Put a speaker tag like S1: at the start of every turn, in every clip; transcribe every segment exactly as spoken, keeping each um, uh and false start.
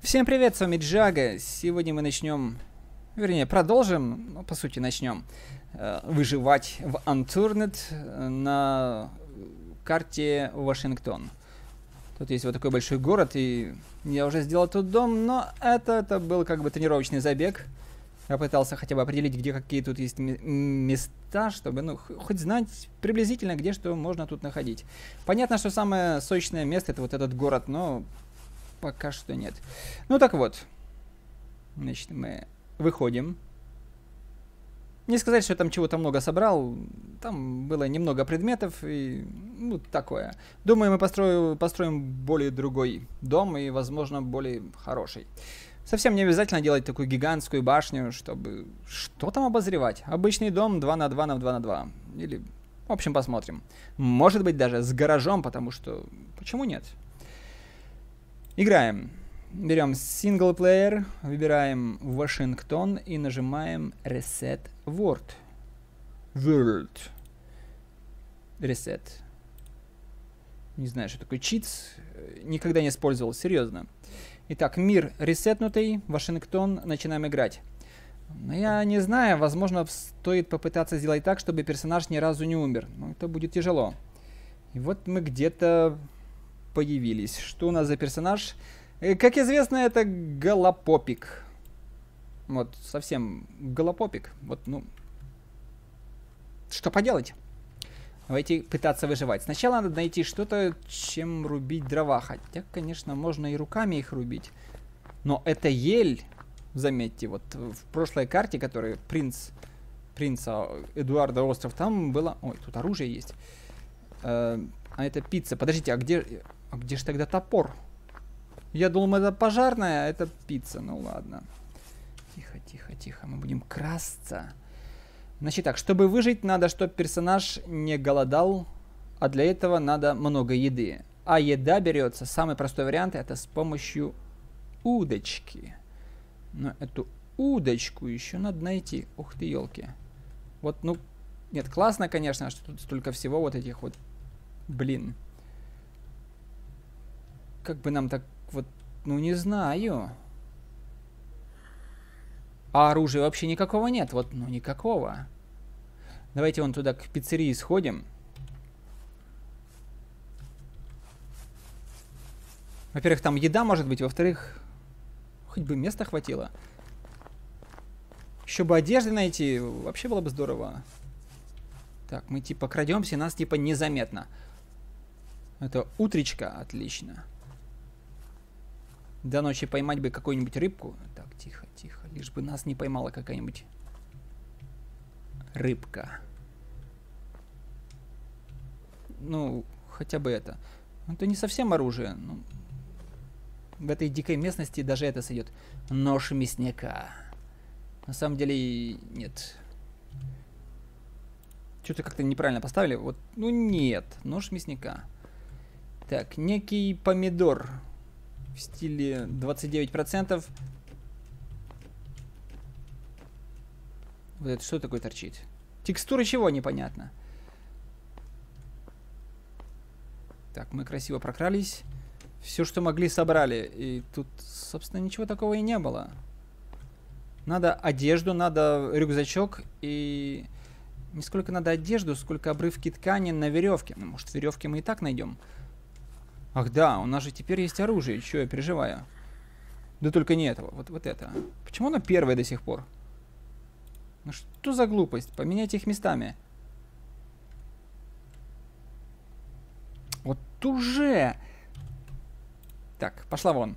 S1: Всем привет, с вами Джага. Сегодня мы начнем, вернее, продолжим, ну, по сути, начнем э, выживать в Unturned на карте Вашингтон. Тут есть вот такой большой город, и я уже сделал тут дом, но это, это был как бы тренировочный забег. Я пытался хотя бы определить, где какие тут есть места, чтобы, ну, хоть знать приблизительно, где что можно тут находить. Понятно, что самое сочное место — это вот этот город, но пока что нет. Ну так вот. Значит, мы выходим. Не сказать, что я там чего-то много собрал. Там было немного предметов и, ну, такое. Думаю, мы построю, построим более другой дом и, возможно, более хороший. Совсем не обязательно делать такую гигантскую башню, чтобы... Что там обозревать? Обычный дом два на два на два на два. Или... В общем, посмотрим. Может быть, даже с гаражом, потому что... Почему нет? Играем. Берем синглплеер, выбираем Вашингтон и нажимаем Reset World. World. Reset. Не знаю, что такое cheats. Никогда не использовал, серьезно. Итак, мир ресетнутый, Вашингтон, начинаем играть. Но я не знаю, возможно, стоит попытаться сделать так, чтобы персонаж ни разу не умер. Но это будет тяжело. И вот мы где-то появились. Что у нас за персонаж? Как известно, это Голопопик. Вот, совсем Голопопик. Вот, ну... Что поделать? Давайте пытаться выживать. Сначала надо найти что-то, чем рубить дрова. Хотя, конечно, можно и руками их рубить. Но это ель, заметьте, вот в прошлой карте, которая принц, принца Эдуарда остров, там было... Ой, тут оружие есть. Э, а это пицца. Подождите, а где, а где же тогда топор? Я думал, это пожарная, а это пицца. Ну ладно. Тихо, тихо, тихо. Мы будем красться. Значит так, чтобы выжить, надо, чтобы персонаж не голодал, а для этого надо много еды. А еда берется, самый простой вариант, это с помощью удочки. Но эту удочку еще надо найти. Ух ты, елки. Вот, ну, нет, классно, конечно, что тут столько всего вот этих вот, блин. Как бы нам так вот, ну, не знаю. А оружия вообще никакого нет. Вот, ну, никакого. Давайте вон туда к пиццерии сходим. Во-первых, там еда может быть. Во-вторых, хоть бы места хватило. Еще бы одежды найти. Вообще было бы здорово. Так, мы типа крадемся, нас типа незаметно. Это утречка. Отлично. До ночи поймать бы какую-нибудь рыбку. Так, тихо, тихо. Лишь бы нас не поймала какая-нибудь рыбка. Ну, хотя бы это. Это не совсем оружие. Ну, в этой дикой местности даже это сойдет. Нож мясника. На самом деле, нет. Что-то как-то неправильно поставили. Вот, ну нет. Нож мясника. Так, некий помидор. В стиле двадцать девять процентов. Вот это что такое торчит? Текстура чего? Непонятно. Так, мы красиво прокрались. Все, что могли, собрали. И тут, собственно, ничего такого и не было. Надо одежду, надо рюкзачок. И не сколько надо одежду, сколько обрывки ткани на веревке. Ну, может, веревки мы и так найдем. Ах да, у нас же теперь есть оружие, чего я переживаю. Да только не этого, вот, вот это. Почему оно первое до сих пор? Ну что за глупость? Поменяйте их местами. Вот уже! Так, пошла вон.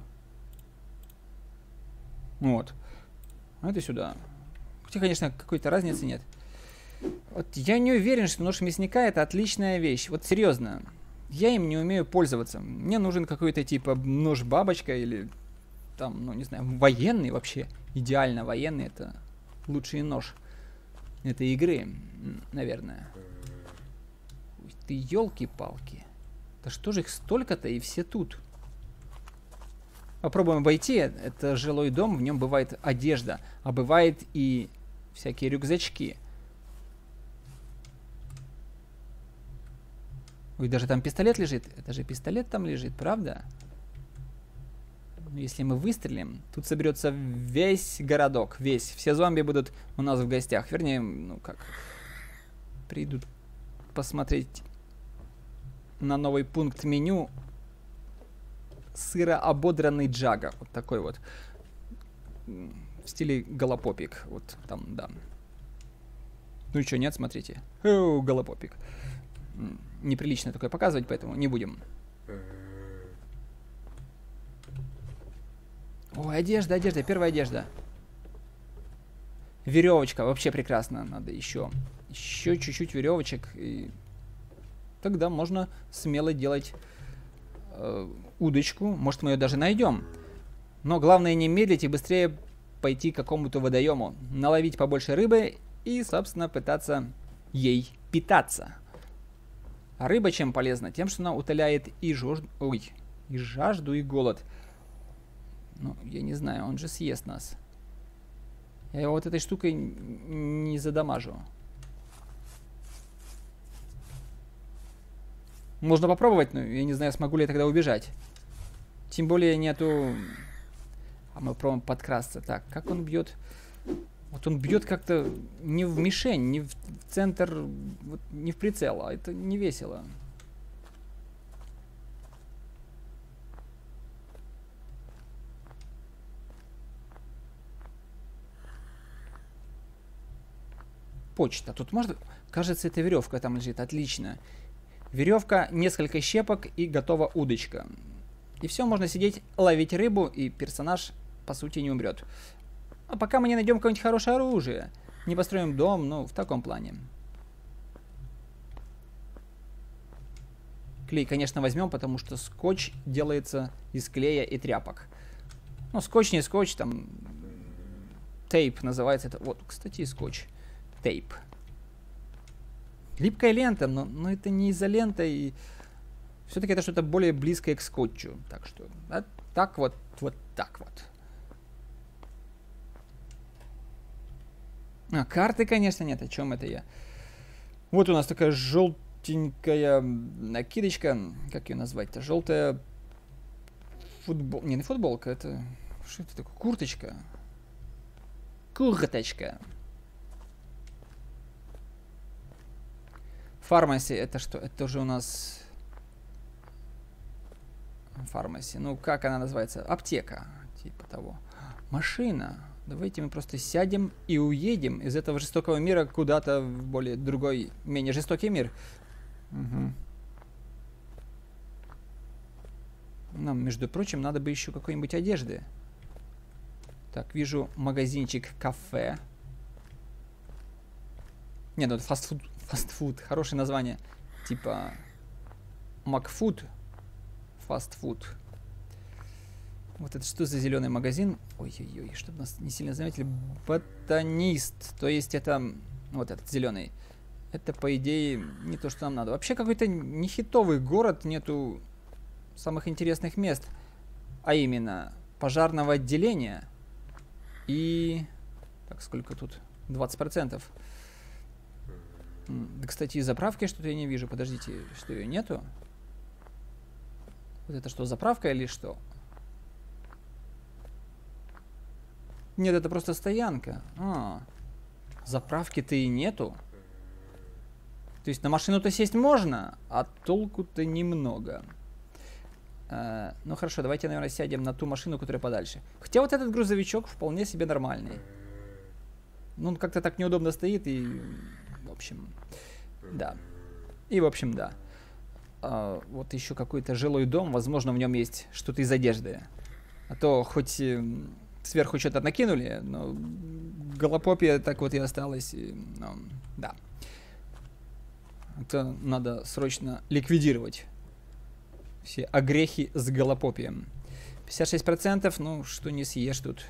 S1: Вот. А это сюда. Хотя, конечно, какой-то разницы нет. Вот я не уверен, что нож мясника — это отличная вещь. Вот серьезно. Я им не умею пользоваться. Мне нужен какой-то типа нож-бабочка или там, ну не знаю, военный вообще. Идеально военный — это лучший нож этой игры, наверное. Ой, ты елки-палки. Да что же их столько-то и все тут? Попробуем обойти. Это жилой дом, в нем бывает одежда, а бывает и всякие рюкзачки. Ой, даже там пистолет лежит. Это же пистолет там лежит, правда? Если мы выстрелим, тут соберется весь городок, весь. Все зомби будут у нас в гостях. Вернее, ну как, придут посмотреть на новый пункт меню. Сыроободранный Джага. Вот такой вот. В стиле голопопик. Вот там, да. Ну и что, нет, смотрите. Оу, голопопик. Неприлично такое показывать, поэтому не будем. Ой, одежда, одежда, первая одежда. Веревочка, вообще прекрасно. Надо еще, еще чуть-чуть веревочек. И тогда можно смело делать э, удочку. Может, мы ее даже найдем. Но главное не медлить и быстрее пойти к какому-то водоему. Наловить побольше рыбы и, собственно, пытаться ей питаться. А рыба чем полезна? Тем, что она утоляет и, жож... Ой, и жажду, и голод. Ну, я не знаю, он же съест нас. Я его вот этой штукой не задамажу. Можно попробовать, но я не знаю, смогу ли я тогда убежать. Тем более нету... А мы пробуем подкрасться. Так, как он бьет? Вот он бьет как-то не в мишень, не в центр, вот, не в прицел, а это не весело. Почта. Тут можно... Кажется, это веревка там лежит. Отлично. Веревка, несколько щепок и готова удочка. И все, можно сидеть, ловить рыбу, и персонаж, по сути, не умрет. А пока мы не найдем какое-нибудь хорошее оружие. Не построим дом, ну, в таком плане. Клей, конечно, возьмем, потому что скотч делается из клея и тряпок. Ну, скотч не скотч, там... Тейп называется это. Вот, кстати, скотч. Тейп. Липкая лента, но, но это не изолента, и все-таки это что-то более близкое к скотчу. Так что, да, так вот, вот так вот. А, карты, конечно, нет, о чем это я? Вот у нас такая желтенькая накидочка, как ее назвать-то? Желтая футбол... Не, не футболка, это... Что это такое? Курточка. Курточка. Фармаси, это что? Это уже у нас... Фармаси, ну как она называется? Аптека, типа того. Машина. Давайте мы просто сядем и уедем из этого жестокого мира куда-то в более другой, менее жестокий мир. Угу. Нам, между прочим, надо бы еще какой-нибудь одежды. Так, вижу магазинчик кафе. Не, ну это фастфуд. Фастфуд, хорошее название. Типа Макфуд. Фастфуд. Вот это что за зеленый магазин? Ой-ой-ой, чтобы нас не сильно заметили. Ботанист. То есть это... Вот этот зеленый. Это, по идее, не то, что нам надо. Вообще какой-то нехитовый город. Нету самых интересных мест. А именно пожарного отделения. И... Так, сколько тут? двадцать процентов. Да, кстати, и заправки что-то я не вижу. Подождите, что ее нету? Вот это что, заправка или что? Нет, это просто стоянка. А, заправки-то и нету. То есть на машину-то сесть можно, а толку-то немного. А, ну хорошо, давайте, наверное, сядем на ту машину, которая подальше. Хотя вот этот грузовичок вполне себе нормальный. Ну, он как-то так неудобно стоит и... В общем, да. И, в общем, да. А, вот еще какой-то жилой дом. Возможно, в нем есть что-то из одежды. А то хоть э, сверху что-то накинули, но голопопия так вот и осталась. И, ну, да. Это надо срочно ликвидировать. Все огрехи с голопопием. пятьдесят шесть процентов, ну, что не съешь тут.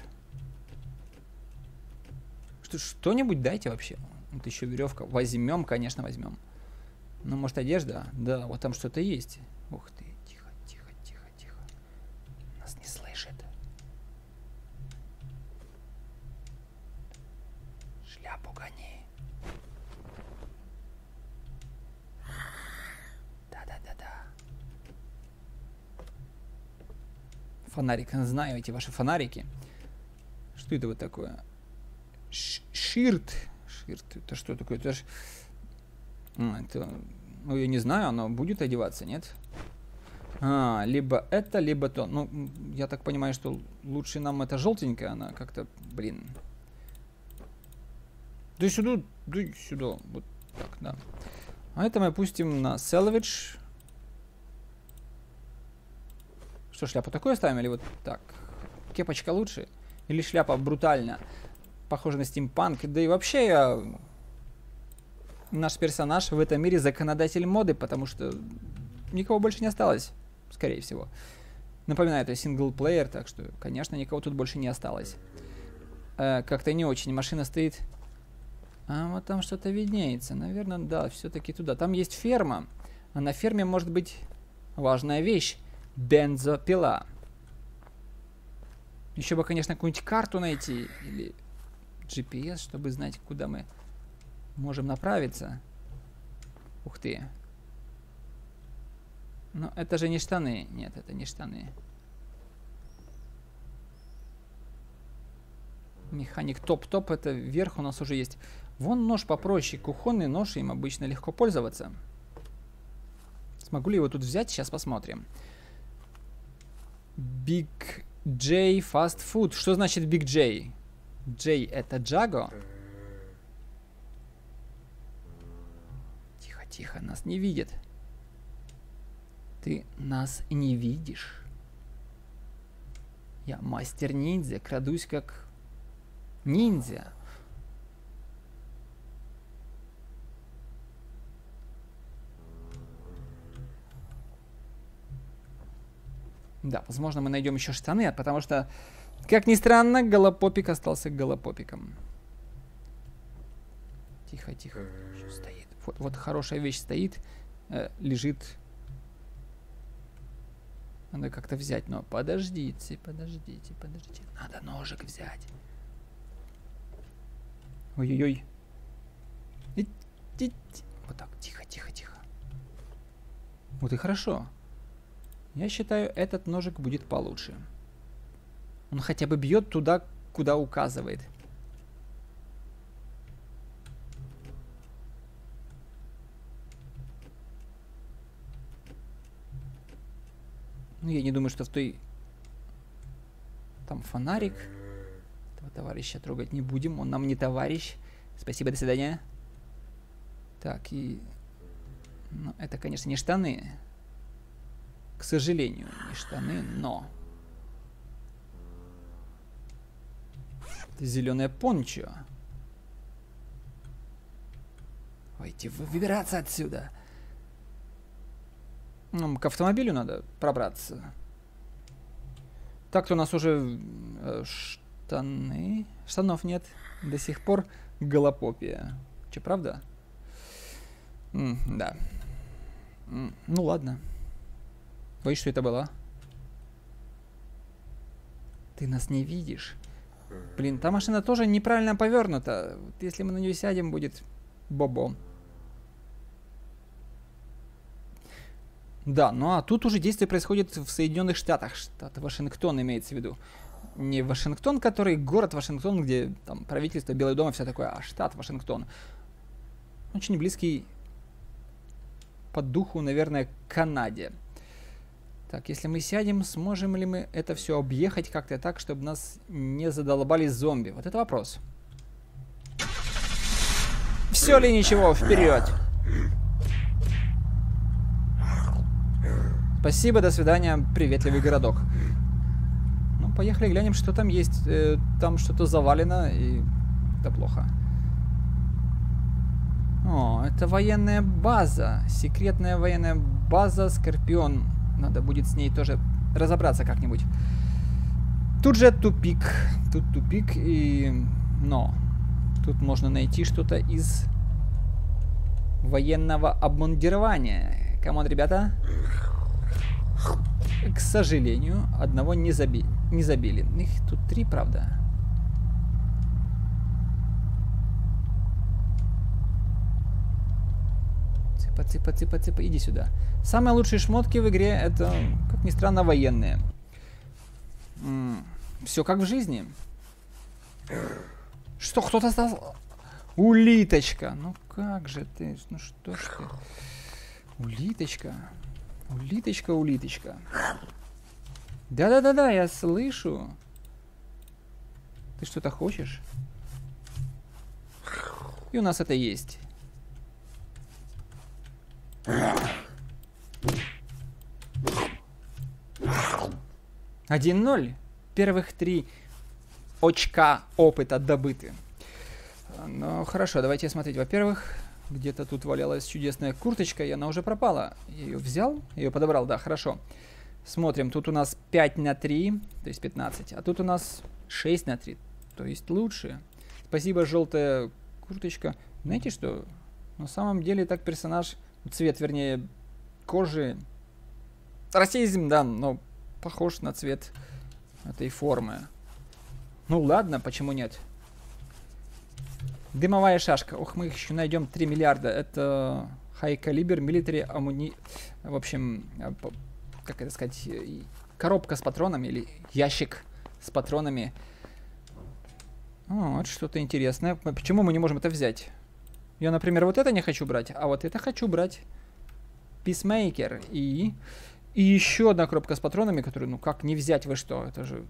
S1: Что, что-нибудь дайте вообще. Вот еще веревка. Возьмем, конечно, возьмем. Ну, может, одежда? Да, вот там что-то есть. Ух ты, тихо, тихо, тихо, тихо. Нас не слышит. Шляпу гони. Да-да-да-да. фонарик. Знаю эти ваши фонарики. Что это вот такое? Ш Ширт. Ширт. Это что такое? Это ж... а, это... Ну, я не знаю, оно будет одеваться, нет? А, либо это, либо то. Ну, я так понимаю, что лучше нам это желтенькая, она как-то, блин. Да сюда, да сюда. Вот так, да. А это мы опустим на salvage. Что, шляпу такую оставим или вот так? Кепочка лучше? Или шляпа брутально? Похожа на стимпанк. Да и вообще я... Наш персонаж в этом мире законодатель моды, потому что никого больше не осталось, скорее всего. Напоминаю, это синглплеер, так что, конечно, никого тут больше не осталось. Э, как-то не очень. Машина стоит... А вот там что-то виднеется. Наверное, да, все-таки туда. Там есть ферма. А на ферме может быть важная вещь. Бензопила. Еще бы, конечно, какую-нибудь карту найти. Или джи пи эс, чтобы знать, куда мы можем направиться. Ух ты. Но это же не штаны. Нет, это не штаны. Механик топ-топ. Это вверх у нас уже есть. Вон нож попроще. Кухонный нож, им обычно легко пользоваться. Смогу ли его тут взять? Сейчас посмотрим. Big J Fast Food. Что значит Big J? J это Джаго. Тихо, тихо, нас не видит. Ты нас не видишь. Я мастер ниндзя, крадусь как ниндзя. Да, возможно, мы найдем еще штаны, потому что, как ни странно, голопопик остался голопопиком. Тихо, тихо. Что стоит? Вот, вот хорошая вещь стоит, э, лежит. Надо как-то взять, но подождите, подождите, подождите. Надо ножик взять. Ой-ой-ой. Вот так, тихо, тихо, тихо. Вот и хорошо. Я считаю, этот ножик будет получше. Он хотя бы бьет туда, куда указывает. Ну, я не думаю, что в той... Там фонарик. Этого товарища трогать не будем. Он нам не товарищ. Спасибо, до свидания. Так, и... Ну, это, конечно, не штаны. К сожалению, не штаны, но... Это зеленое пончо. Давайте выбираться отсюда. Нам к автомобилю надо пробраться. Так-то у нас уже э, штаны... Штанов нет. До сих пор голопопия. Че, правда? М, да. М, ну ладно. Ой, что это было? Ты нас не видишь. Блин, та машина тоже неправильно повернута. Вот если мы на нее сядем, будет бобо. Да, ну а тут уже действие происходит в Соединенных Штатах. Штат Вашингтон имеется в виду. Не Вашингтон, который город Вашингтон, где там правительство, Белый дом и все такое, а штат Вашингтон. Очень близкий по духу, наверное, к Канаде. Так, если мы сядем, сможем ли мы это все объехать как-то так, чтобы нас не задолбали зомби? Вот это вопрос. Все ли ничего, вперед! Спасибо, до свидания, приветливый городок. Ну, поехали глянем, что там есть. Э, там что-то завалено, и это плохо. О, это военная база. Секретная военная база Скорпион. Надо будет с ней тоже разобраться как-нибудь. Тут же тупик. Тут тупик и... Но. Тут можно найти что-то из военного обмундирования. Камон, ребята. К сожалению, одного не, заби... не забили. Их тут три, правда. Цыпа, цыпа, цыпа, цыпа. Иди сюда. Самые лучшие шмотки в игре — это, как ни странно, военные. Все как в жизни. Что, кто-то стал... Улиточка. Ну как же ты? Ну что ж ты? Улиточка. Улиточка, улиточка. Да-да-да-да, я слышу. Ты что-то хочешь? И у нас это есть. один ноль. Первых три очка опыта добыты. Ну, хорошо, давайте смотреть. Во-первых, где-то тут валялась чудесная курточка, и она уже пропала. Я ее взял, ее подобрал, да, хорошо. Смотрим, тут у нас пять на три, то есть пятнадцать. А тут у нас шесть на три, то есть лучше. Спасибо, желтая курточка. Знаете что? На самом деле так персонаж, цвет, вернее, кожи. Расизм, да, но похож на цвет этой формы. Ну ладно, почему нет? Дымовая шашка. Ох, мы еще найдем три миллиарда. Это high caliber military ammunition. В общем, как это сказать, коробка с патронами или ящик с патронами. О, вот что-то интересное. Почему мы не можем это взять? Я, например, вот это не хочу брать, а вот это хочу брать. Peacemaker. И, и еще одна коробка с патронами, которую, ну как не взять, вы что? Это же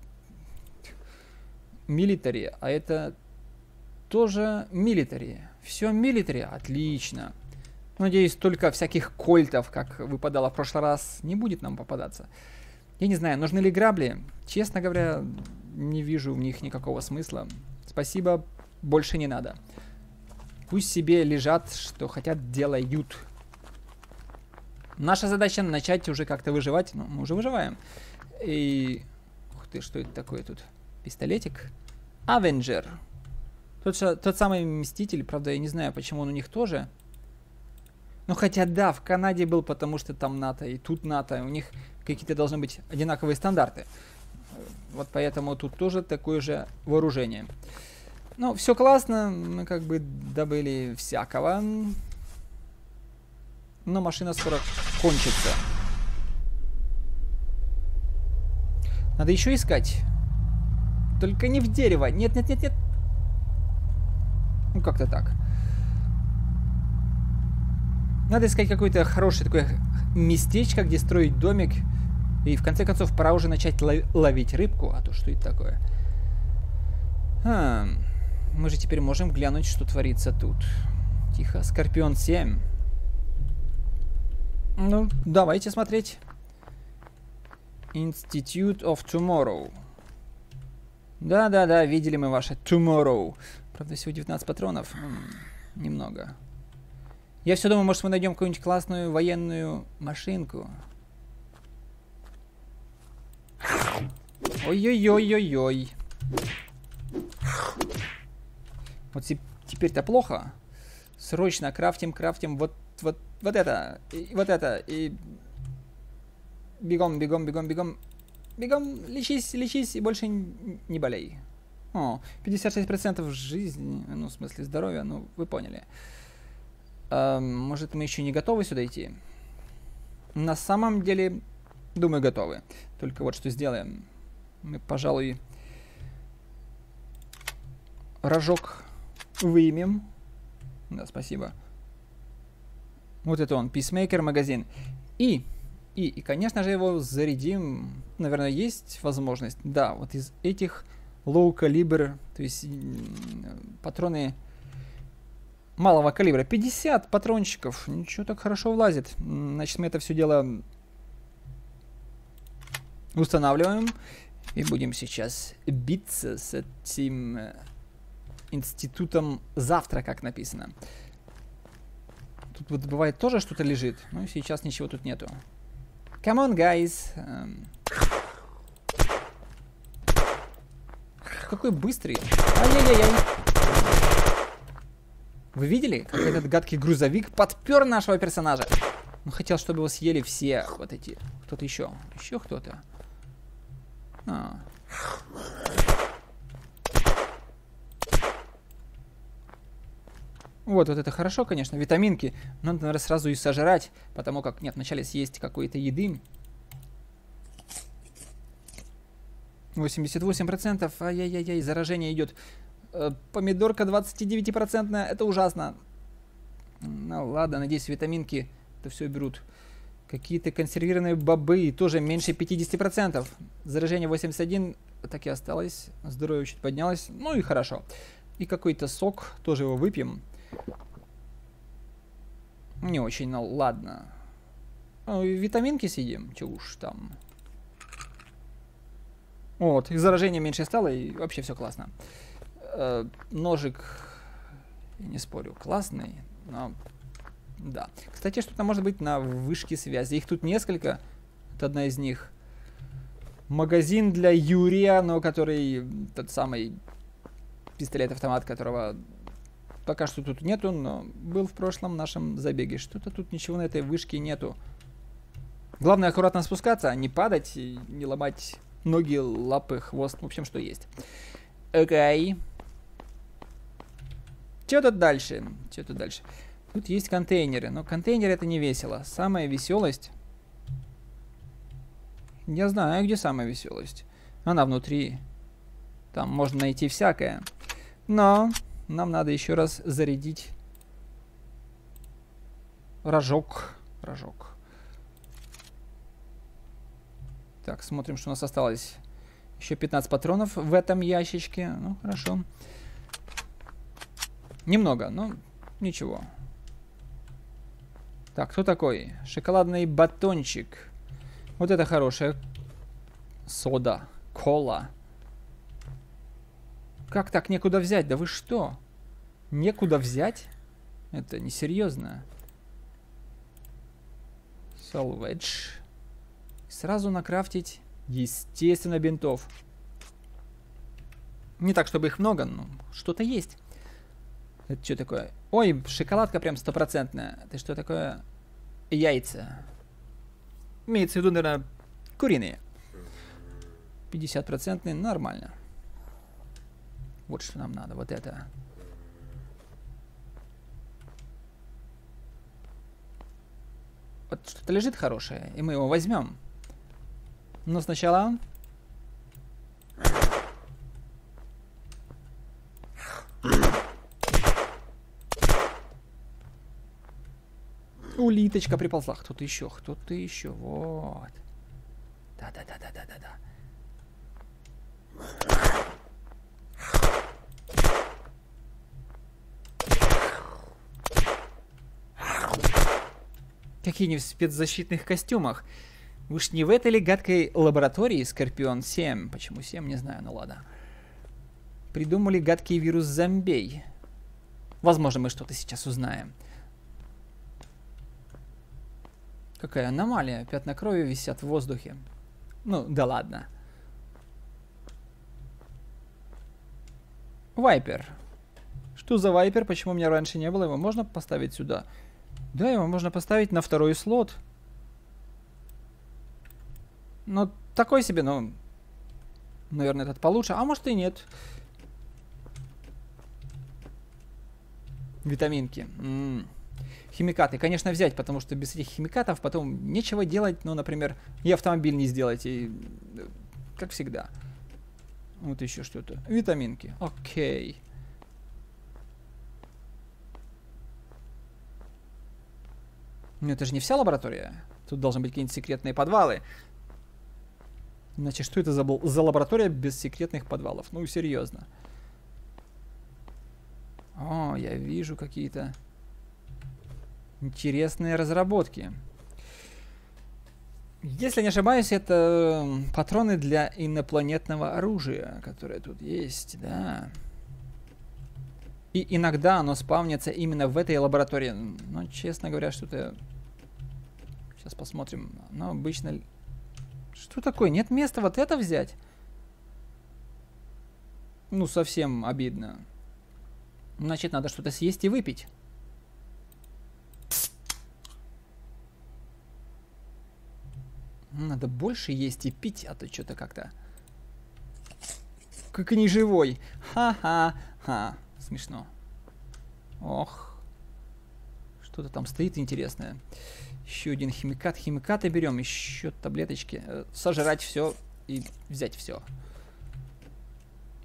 S1: military, а это тоже military. Все military, отлично. Надеюсь, только всяких кольтов, как выпадало в прошлый раз, не будет нам попадаться. Я не знаю, нужны ли грабли. Честно говоря, не вижу в них никакого смысла. Спасибо, больше не надо. Пусть себе лежат, что хотят, делают. Наша задача начать уже как-то выживать. Ну, мы уже выживаем. И... Ух ты, что это такое тут? Пистолетик. Avenger. Тот, тот самый Мститель, правда, я не знаю, почему он у них тоже. Ну, хотя да, в Канаде был, потому что там НАТО, и тут НАТО. У них какие-то должны быть одинаковые стандарты. Вот поэтому тут тоже такое же вооружение. Ну, все классно, мы как бы добыли всякого. Но машина скоро кончится. Надо еще искать. Только не в дерево. Нет, нет, нет, нет. Ну, как-то так. Надо искать какое-то хорошее такое местечко, где строить домик. И в конце концов пора уже начать лов ловить рыбку. А то что это такое? А, мы же теперь можем глянуть, что творится тут. Тихо, Скорпион семь. Ну, давайте смотреть. Institute of Tomorrow. Да-да-да, видели мы ваше Tomorrow. Правда, всего девятнадцать патронов. М-м, немного. Я все думаю, может, мы найдем какую-нибудь классную военную машинку. Ой-ой-ой-ой-ой. Вот теперь-то плохо. Срочно крафтим, крафтим вот, вот, вот это, и вот это, и... Бегом, бегом, бегом, бегом. Бегом, лечись, лечись и больше не болей. О, пятьдесят шесть процентов жизни, ну, в смысле здоровья, ну, вы поняли. А, может, мы еще не готовы сюда идти? На самом деле, думаю, готовы. Только вот что сделаем. Мы, пожалуй, рожок выймем. Да, спасибо. Вот это он, Peacemaker магазин. И, и, и, конечно же, его зарядим. Наверное, есть возможность. Да, вот из этих low caliber, то есть патроны малого калибра. пятьдесят патрончиков. Ничего, так хорошо влазит. Значит, мы это все дело устанавливаем. И будем сейчас биться с этим институтом завтра, как написано. Тут вот бывает тоже что-то лежит. Но сейчас ничего тут нету. Come on, guys. Um... Какой быстрый. Ай-яй-яй-яй. Вы видели, как этот гадкий грузовик подпер нашего персонажа? Он хотел, чтобы его съели все вот эти. Кто-то еще. Еще кто-то. А. Вот, вот это хорошо, конечно, витаминки. Но надо, наверное, сразу и сожрать, потому как, нет, вначале съесть какой-то еды. восемьдесят восемь процентов. Ай-яй-яй, заражение идет. Э, помидорка двадцать девять процентов. Это ужасно. Ну ладно, надеюсь, витаминки это все берут. Какие-то консервированные бобы, тоже меньше пятидесяти процентов. Заражение восемьдесят один, так и осталось. Здоровье чуть поднялось. Ну и хорошо. И какой-то сок, тоже его выпьем. Не очень, ну ладно. Ну, витаминки съедим, че уж там. Вот, и заражение меньше стало, и вообще все классно. Э, ножик, не спорю, классный, но... Да. Кстати, что-то может быть на вышке связи. Их тут несколько. Это одна из них. Магазин для Юрия, но который... Тот самый пистолет-автомат, которого пока что тут нету, но был в прошлом нашем забеге. Что-то тут ничего на этой вышке нету. Главное аккуратно спускаться, не падать, не ломать ноги, лапы, хвост. В общем, что есть. Окей. Что тут дальше? Что тут дальше? Тут есть контейнеры, но контейнеры это не весело. Самая веселость... Я знаю, где самая веселость. Она внутри. Там можно найти всякое. Но нам надо еще раз зарядить рожок. Рожок. Так, смотрим, что у нас осталось. Еще пятнадцать патронов в этом ящичке. Ну, хорошо. Немного, но ничего. Так, кто такой? Шоколадный батончик. Вот это хорошая сода. Кола. Как так некуда взять? Да вы что? Некуда взять? Это несерьезно. Salvage. Сразу накрафтить, естественно, бинтов. Не так, чтобы их много, но что-то есть. Это что такое? Ой, шоколадка прям стопроцентная. Это что такое? Яйца. Имеется в виду, наверное, куриные. пятьдесят процентов нормально. Вот что нам надо, вот это. Вот что-то лежит хорошее, и мы его возьмем. Но сначала... Улиточка приползла. Кто-то еще, кто-то еще. Вот. Да-да-да-да-да-да-да. Какие они в спецзащитных костюмах. Вы ж не в этой ли гадкой лаборатории Скорпион семь? Почему семь, не знаю, ну ладно. Придумали гадкий вирус зомбей. Возможно, мы что-то сейчас узнаем. Какая аномалия. Пятна крови висят в воздухе. Ну, да ладно. Вайпер. Что за вайпер? Почему у меня раньше не было? Его можно поставить сюда? Да, его можно поставить на второй слот. Ну, такой себе, ну... Наверное, этот получше. А может и нет. Витаминки. М-м. Химикаты, конечно, взять, потому что без этих химикатов потом нечего делать. Ну, например, и автомобиль не сделать. И... Как всегда. Вот еще что-то. Витаминки. Окей. Но это же не вся лаборатория. Тут должны быть какие-нибудь секретные подвалы. Иначе что это за, за лаборатория без секретных подвалов? Ну, серьезно. О, я вижу какие-то интересные разработки. Если не ошибаюсь, это патроны для инопланетного оружия, которое тут есть, да. И иногда оно спавнится именно в этой лаборатории. Но, честно говоря, что-то... Сейчас посмотрим. Но обычно... Что такое? Нет места вот это взять? Ну, совсем обидно. Значит, надо что-то съесть и выпить. Надо больше есть и пить, а то что-то как-то... Как не живой. Ха-ха-ха. Смешно. Ох. Что-то там стоит интересное. Еще один химикат. Химикаты берем. Еще таблеточки. Сожрать все и взять все.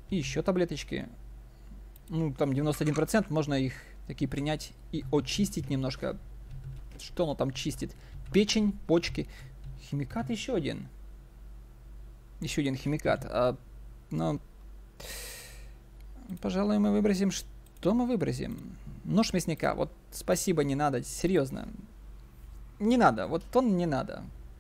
S1: И еще таблеточки. Ну, там девяносто один процент. Можно их такие принять и очистить немножко. Что оно там чистит? Печень, почки. Химикат еще один. Еще один химикат. А, ну, пожалуй, мы выбросим... Что мы выбросим? Нож мясника. Вот спасибо, не надо. Серьезно. Не надо. Вот он не надо.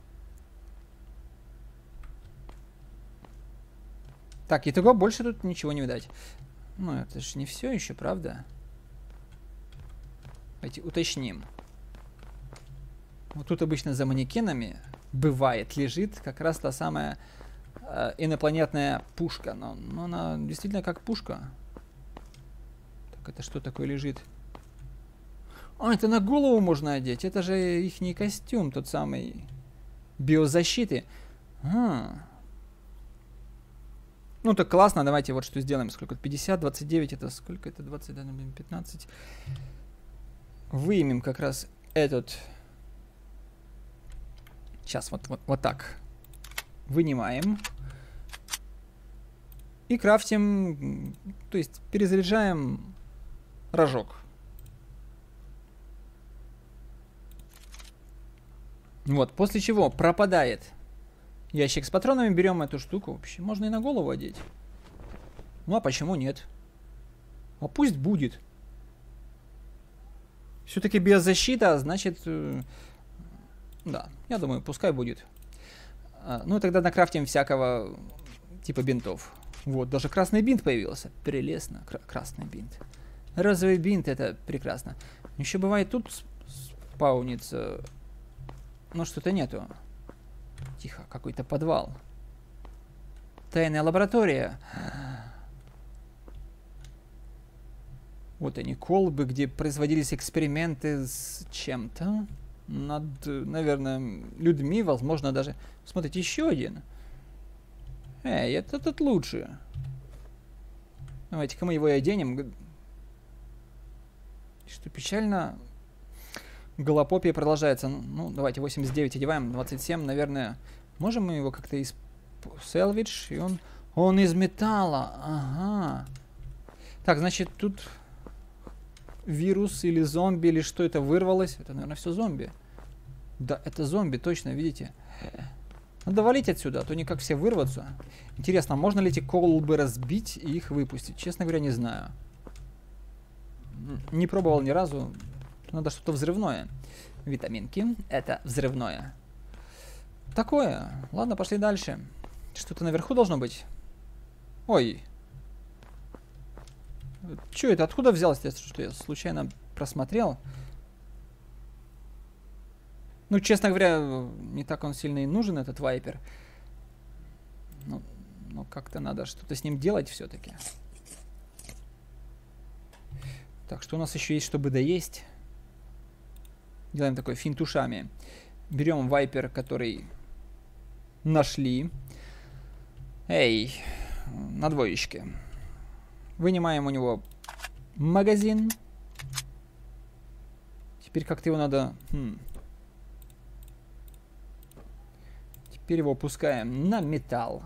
S1: Так, итого больше тут ничего не видать. Ну, это же не все еще, правда? Давайте уточним. Вот тут обычно за манекенами бывает, лежит как раз та самая э, инопланетная пушка. Но, но она действительно как пушка. Так, это что такое лежит? А, это на голову можно одеть. Это же ихний костюм, тот самый биозащиты. А. Ну, так классно, давайте вот что сделаем. Сколько? пятьдесят, двадцать девять, это сколько? Это двадцать, пятнадцать. Выемем как раз этот. Сейчас, вот, вот, вот так. Вынимаем. И крафтим, то есть перезаряжаем рожок. Вот, после чего пропадает ящик с патронами, берем эту штуку. Вообще, можно и на голову одеть. Ну, а почему нет? А пусть будет. Все-таки биозащита, значит... Э, да, я думаю, пускай будет. А, ну, тогда накрафтим всякого типа бинтов. Вот, даже красный бинт появился. Прелестно, Кра красный бинт. Розовый бинт, это прекрасно. Еще бывает тут спаунится... Но что-то нету. Тихо, какой-то подвал. Тайная лаборатория. Вот они, колбы, где производились эксперименты с чем-то. Над, наверное, людьми, возможно, даже... Смотрите, еще один. Эй, это тут лучше. Давайте-ка мы его и оденем. Что печально... Голопопия продолжается. Ну, давайте восемьдесят девять одеваем. двадцать семь, наверное. Можем мы его как-то из... Селвидж, и он... Он из металла. Ага. Так, значит, тут... Вирус или зомби, или что это вырвалось. Это, наверное, все зомби. Да, это зомби, точно, видите? Надо валить отсюда, а то никак все вырваться. Интересно, можно ли эти колбы разбить и их выпустить? Честно говоря, не знаю. Не пробовал ни разу. Надо что-то взрывное. Витаминки. Это взрывное. Такое. Ладно, пошли дальше. Что-то наверху должно быть. Ой. Че это? Откуда взялось? Что я случайно просмотрел? Ну, честно говоря, не так он сильно и нужен, этот вайпер. Ну, ну как-то надо что-то с ним делать все-таки. Так, что у нас еще есть, чтобы доесть? Делаем такой финт ушами. Берем вайпер, который нашли. Эй, на двоечке. Вынимаем у него магазин. Теперь как-то его надо... Хм. Теперь его опускаем на металл.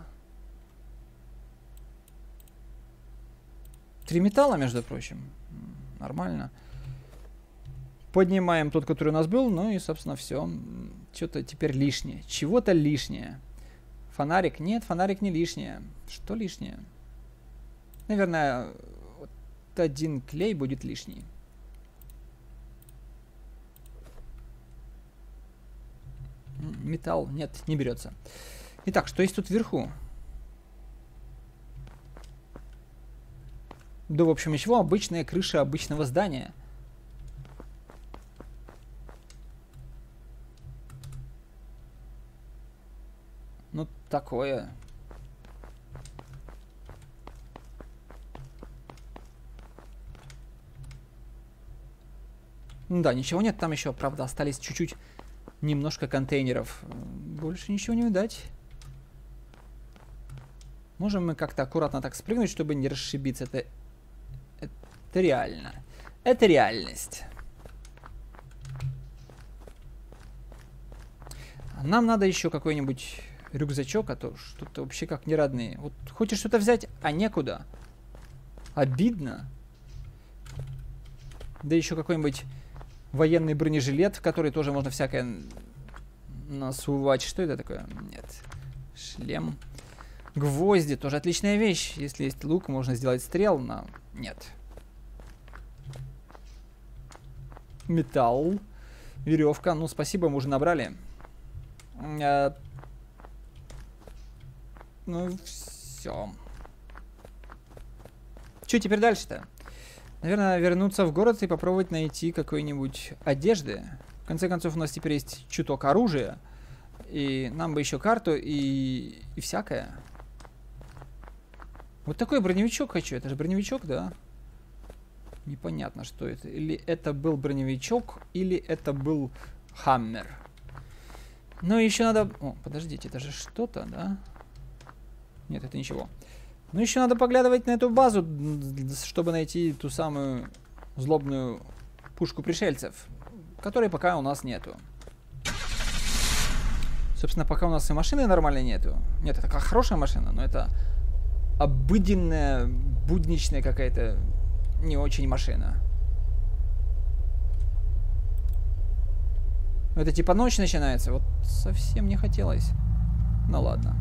S1: Три металла, между прочим. Нормально. Поднимаем тот, который у нас был. Ну и, собственно, все. Что-то теперь лишнее. Чего-то лишнее. Фонарик? Нет, фонарик не лишнее. Что лишнее? Наверное, вот один клей будет лишний. Металл? Нет, не берется. Итак, что есть тут вверху? Да, в общем, ничего. Обычная крыша обычного здания. Ну, такое. Да, ничего нет. Там еще, правда, остались чуть-чуть немножко контейнеров. Больше ничего не видать. Можем мы как-то аккуратно так спрыгнуть, чтобы не расшибиться. Это, это реально. Это реальность. Нам надо еще какой-нибудь рюкзачок, а то что-то вообще как не родные. Вот хочешь что-то взять, а некуда. Обидно. Да еще какой-нибудь военный бронежилет, в который тоже можно всякое насувать. Что это такое? Нет. Шлем. Гвозди тоже отличная вещь. Если есть лук, можно сделать стрел, но нет. Металл. Веревка. Ну, спасибо, мы уже набрали. А... Ну, все. Что теперь дальше-то? Наверное, вернуться в город и попробовать найти какой-нибудь одежды. В конце концов, у нас теперь есть чуток оружия. И нам бы еще карту и, и всякое. Вот такой броневичок хочу. Это же броневичок, да? Непонятно, что это. Или это был броневичок, или это был хаммер. Но еще надо... О, подождите, это же что-то, да? Нет, это ничего. Ну, еще надо поглядывать на эту базу, чтобы найти ту самую злобную пушку пришельцев, которой пока у нас нету. Собственно, пока у нас и машины нормальной нету. Нет, это такая хорошая машина, но это обыденная, будничная какая-то не очень машина. Это типа ночь начинается. Вот совсем не хотелось. Ну ладно.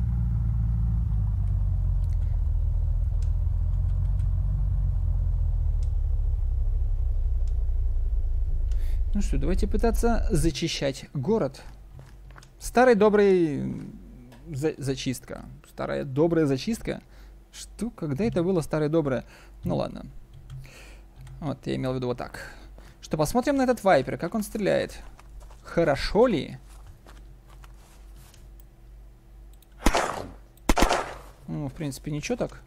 S1: Ну что, давайте пытаться зачищать город. Старый добрый за зачистка. Старая добрая зачистка. Что? Когда это было старое доброе? Ну ладно. Вот, я имел в виду вот так. Что, посмотрим на этот вайпер, как он стреляет. Хорошо ли? Ну, в принципе, ничего так.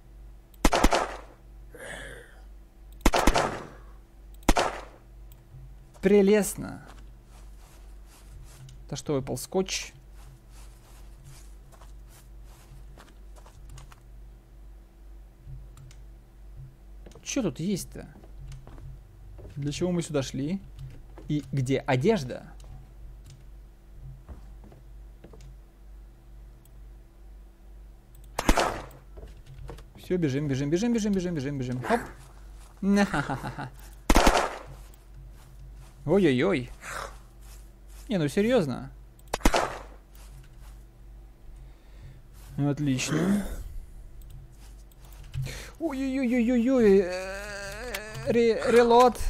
S1: Прелестно. Это что, выпал скотч? Что тут есть-то? Для чего мы сюда шли? И где одежда? Все, бежим, бежим, бежим, бежим, бежим, бежим, бежим. Хоп. На-ха-ха-ха. Ой-ой-ой. Не, ну серьезно. Отлично. Ой-ой-ой-ой-ой. Релот.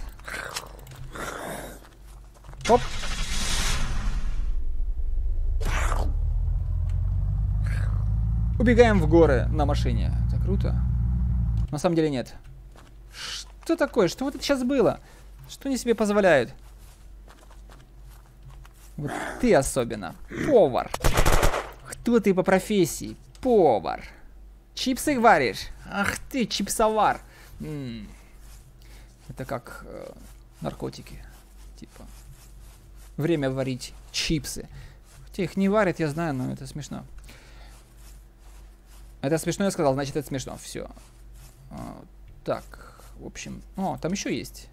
S1: Оп. Убегаем в горы на машине. Это круто. На самом деле нет. Что такое? Что вот это сейчас было? Что они себе позволяют? Вот ты особенно. Повар. Кто ты по профессии? Повар. Чипсы варишь? Ах ты, чипсовар. М-м. Это как э, наркотики. Типа. Время варить чипсы. Хотя их не варят, я знаю, но это смешно. Это смешно, я сказал, значит это смешно. Все. А, так, в общем. О, там еще есть.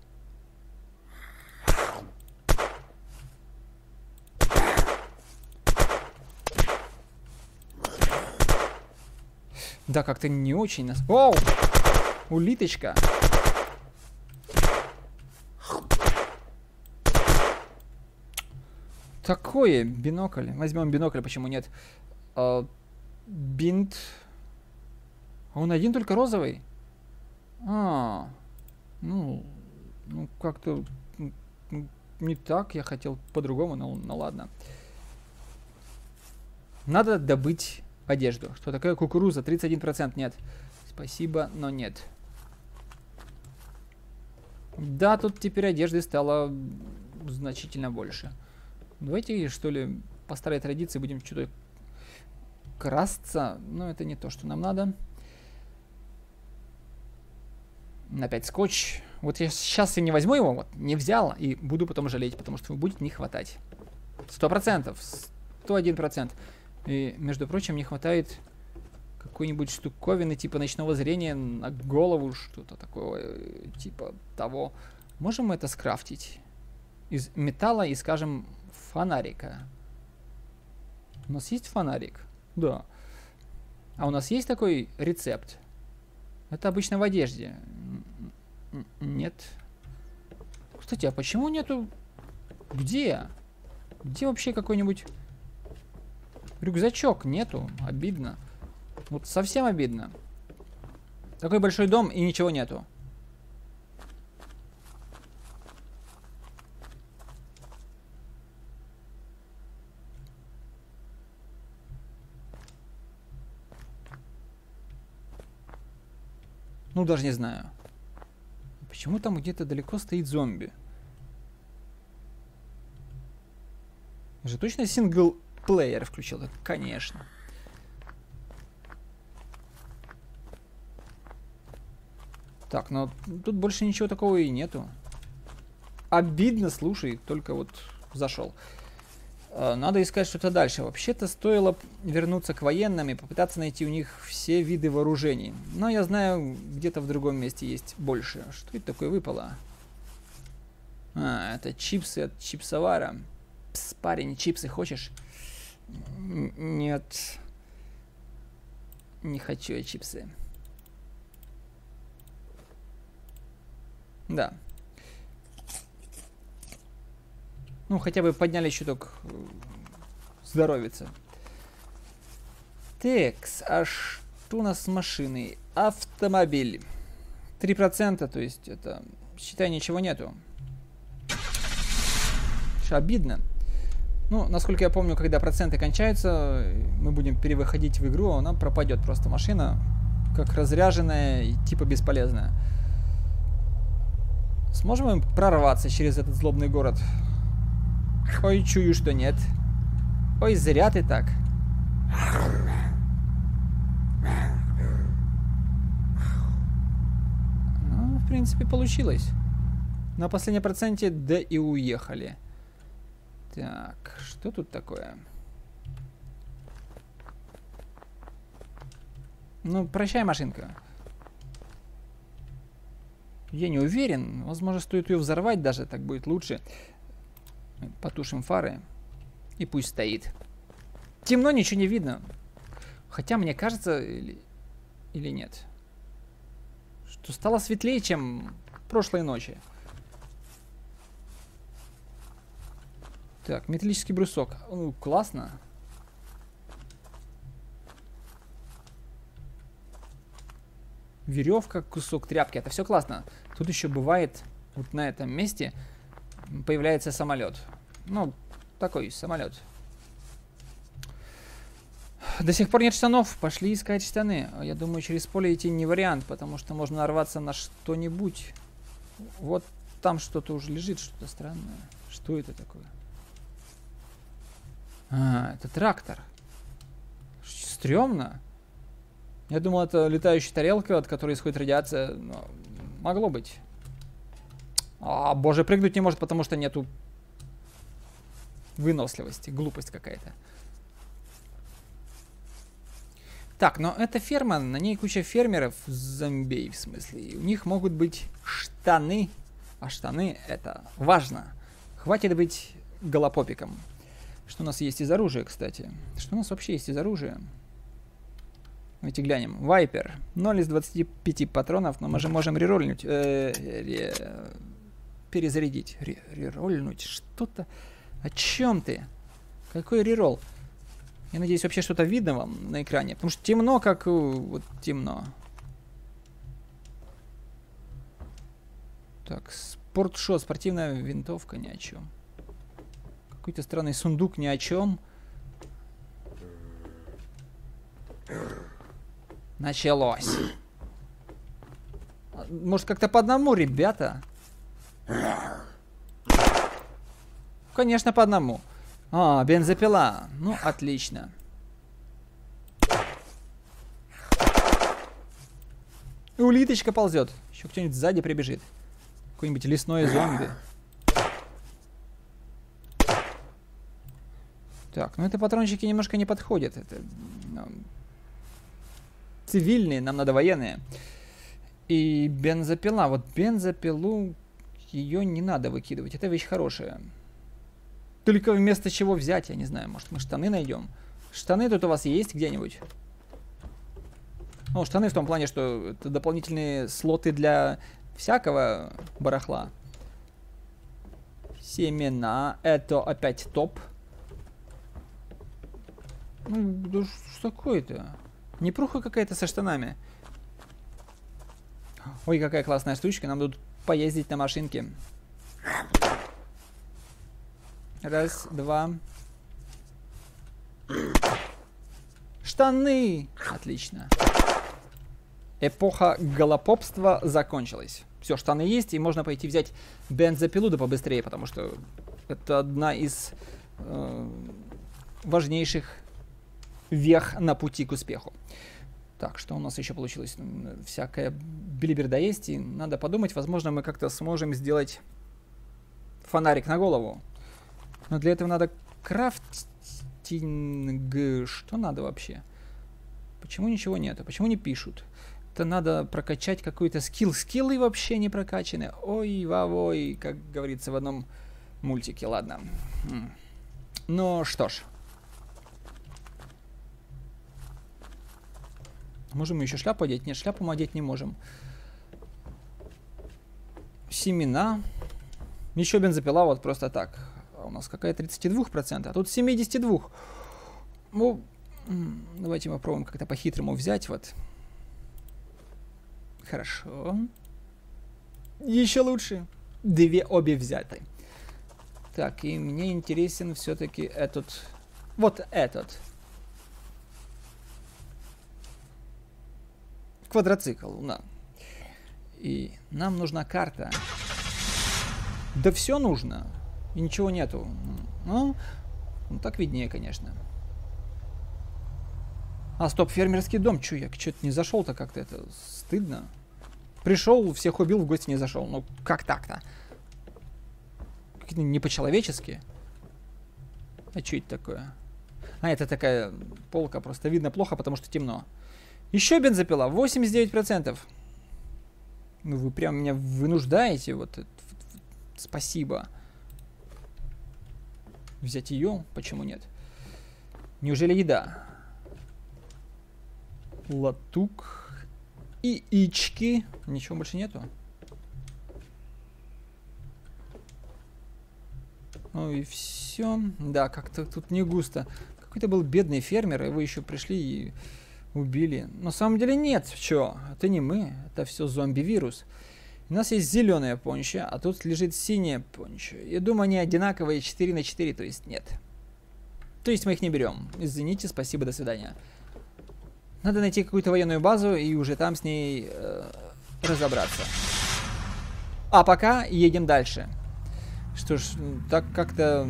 S1: Да, как-то не очень нас... Оу! Улиточка. Такое, бинокль. Возьмем бинокль, почему нет? А, бинт. А он один только розовый? А, ну, ну как-то не так. Я хотел по-другому, но ну ладно. Надо добыть одежду. Что такое кукуруза? тридцать один процент. Нет. Спасибо, но нет. Да, тут теперь одежды стало значительно больше. Давайте, что ли, по старой традиции будем что-то красться. Но это не то, что нам надо. Опять скотч. Вот я сейчас и не возьму его, вот, не взял, и буду потом жалеть, потому что будет не хватать. Сто процентов. Сто один процент. И, между прочим, не хватает какой-нибудь штуковины типа ночного зрения на голову, что-то такое, типа того. Можем мы это скрафтить? Из металла и, скажем, фонарика. У нас есть фонарик? Да. А у нас есть такой рецепт? Это обычно в одежде. Нет. Кстати, а почему нету... Где? Где вообще какой-нибудь рюкзачок? Нету. Обидно. Вот совсем обидно. Такой большой дом и ничего нету. Ну, даже не знаю. Почему там где-то далеко стоит зомби? Я же точно синглплеер включил? Да, конечно. Так, но тут больше ничего такого и нету. Обидно, слушай, только вот зашел. Надо искать что-то дальше. Вообще-то стоило вернуться к военным и попытаться найти у них все виды вооружений. Но я знаю, где-то в другом месте есть больше. Что это такое выпало? А, это чипсы от чипсовара. Пс, парень, чипсы хочешь? Н- нет. Не хочу я чипсы. Да. Ну, хотя бы подняли чуток здоровится. Текс, а что у нас с машиной? Автомобиль. три процента, то есть это, считай, ничего нету. Что, обидно. Ну, насколько я помню, когда проценты кончаются, мы будем перевыходить в игру, она пропадет просто машина, как разряженная и типа бесполезная. Сможем мы прорваться через этот злобный город? Ой, чую, что нет. Ой, зря ты так. Ну, в принципе, получилось. На последнем проценте, да и уехали. Так, что тут такое? Ну, прощай, машинка. Я не уверен. Возможно, стоит ее взорвать даже, так будет лучше. Потушим фары. И пусть стоит. Темно, ничего не видно. Хотя, мне кажется, или, или нет, что стало светлее, чем прошлой ночи. Так, металлический брусок. Ну, классно. Веревка, кусок тряпки. Это все классно. Тут еще бывает, вот на этом месте появляется самолет. Ну, такой самолет. До сих пор нет штанов. Пошли искать штаны. Я думаю, через поле идти не вариант, потому что можно нарваться на что-нибудь. Вот там что-то уже лежит, что-то странное. Что это такое? А, это трактор. Стремно. Я думал, это летающая тарелка, от которой исходит радиация. Но могло быть. А, боже, прыгнуть не может, потому что нету выносливости. Глупость какая-то. Так, но это ферма, на ней куча фермеров, зомбей в смысле. И у них могут быть штаны. А штаны это важно. Хватит быть голопопиком. Что у нас есть из оружия, кстати? Что у нас вообще есть из оружия? Давайте глянем. Вайпер. ноль из двадцати пяти патронов, но мы же можем рерольнуть. Э, ре, перезарядить. Ре, рерольнуть. Что-то. О чем ты? Какой рерол? Я надеюсь, вообще что-то видно вам на экране. Потому что темно, как... Вот темно. Так, спортшот. Спортивная винтовка, ни о чем. Какой-то странный сундук, ни о чем. Началось. Может, как-то по одному, ребята? Конечно, по одному. А, бензопила. Ну, отлично. И улиточка ползет. Еще кто-нибудь сзади прибежит. Какой-нибудь лесной зомби. Так, ну это патрончики немножко не подходят. Это ну, цивильные, нам надо военные. И бензопила. Вот бензопилу, ее не надо выкидывать. Это вещь хорошая. Только вместо чего взять, я не знаю. Может, мы штаны найдем? Штаны тут у вас есть где-нибудь? Ну, штаны в том плане, что это дополнительные слоты для всякого барахла. Семена. Это опять топ. Ну, да что такое-то? Непруха какая-то со штанами. Ой, какая классная штучка. Нам тут поездить на машинке. Раз, два. Штаны! Отлично. Эпоха голопопства закончилась. Все, штаны есть, и можно пойти взять бензопилу да побыстрее, потому что это одна из э, важнейших вех на пути к успеху. Так, что у нас еще получилось? Всякая билиберда есть, и надо подумать, возможно, мы как-то сможем сделать фонарик на голову. Но для этого надо крафтинг. Что надо вообще? Почему ничего нету? Почему не пишут? Это надо прокачать какой-то скилл. Скиллы вообще не прокачаны. Ой, вовой, как говорится в одном мультике. Ладно. Ну что ж. Можем еще шляпу одеть? Нет, шляпу мы одеть не можем. Семена. Еще бензопила вот просто так. А у нас какая тридцать два процента, а тут семьдесят два. Ну, давайте мы попробуем как-то по-хитрому взять. Вот. Хорошо. Еще лучше. Две обе взяты. Так, и мне интересен все-таки этот... Вот этот. Квадроцикл, да. И нам нужна карта. Да все нужно. И ничего нету. Ну, ну так виднее, конечно. А, стоп, фермерский дом. Чё, я что-то не зашел-то как-то, это стыдно. Пришел, всех убил, в гости не зашел. Ну, как так-то? Не по-человечески. А что это такое? А, это такая полка, просто видно плохо, потому что темно. Еще бензопила, восемьдесят девять процентов. Ну, вы прям меня вынуждаете, вот. Спасибо. Взять ее? Почему нет? Неужели еда? Латук. И ички. Ничего больше нету. Ну и все. Да, как-то тут не густо. Какой-то был бедный фермер, и вы еще пришли и убили. На самом деле нет. Чё? Это не мы. Это все зомби-вирус. У нас есть зеленая понча, а тут лежит синяя понча. Я думаю, они одинаковые четыре на четыре, то есть нет. То есть мы их не берем. Извините, спасибо, до свидания. Надо найти какую-то военную базу и уже там с ней э, разобраться. А пока едем дальше. Что ж, так как-то...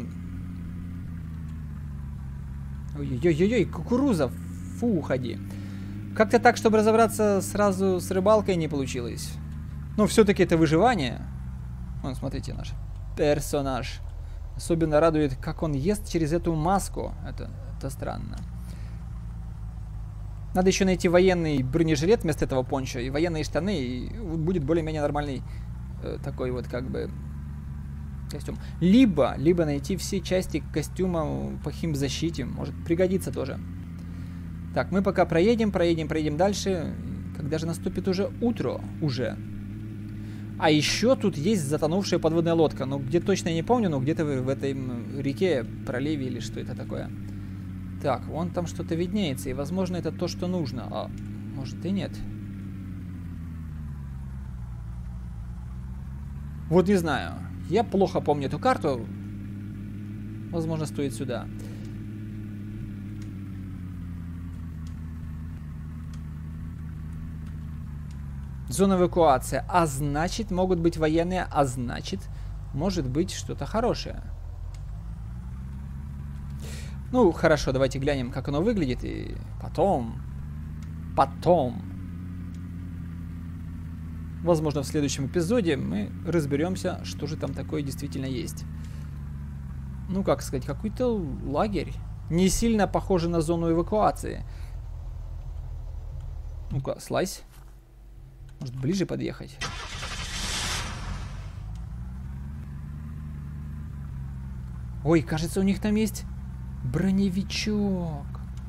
S1: Ой-ой-ой-ой, кукуруза. Фу, уходи. Как-то так, чтобы разобраться сразу с рыбалкой, не получилось. Но все-таки это выживание. Вон, смотрите, наш персонаж. Особенно радует, как он ест через эту маску. Это, это странно. Надо еще найти военный бронежилет вместо этого пончо. И военные штаны. И будет более-менее нормальный э, такой вот как бы костюм. Либо, либо найти все части костюма по химзащите. Может пригодится тоже. Так, мы пока проедем, проедем, проедем дальше. Когда же наступит уже утро? Уже. А еще тут есть затонувшая подводная лодка. Ну, где точно я не помню, но где-то в, в этой реке, проливе или что это такое. Так, вон там что-то виднеется. И, возможно, это то, что нужно. А может и нет. Вот не знаю. Я плохо помню эту карту. Возможно, стоит сюда. Зона эвакуации. А значит, могут быть военные, а значит, может быть что-то хорошее. Ну, хорошо, давайте глянем, как оно выглядит, и потом, потом, возможно, в следующем эпизоде мы разберемся, что же там такое действительно есть. Ну, как сказать, какой-то лагерь. Не сильно похоже на зону эвакуации. Ну-ка, слазь. Может, ближе подъехать? Ой, кажется, у них там есть броневичок.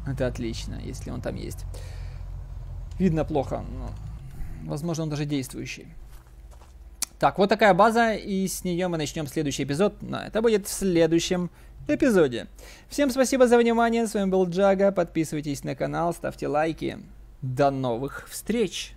S1: Это отлично, если он там есть. Видно плохо, но, возможно, он даже действующий. Так, вот такая база, и с нее мы начнем следующий эпизод, но это будет в следующем эпизоде. Всем спасибо за внимание, с вами был Джага, подписывайтесь на канал, ставьте лайки. До новых встреч!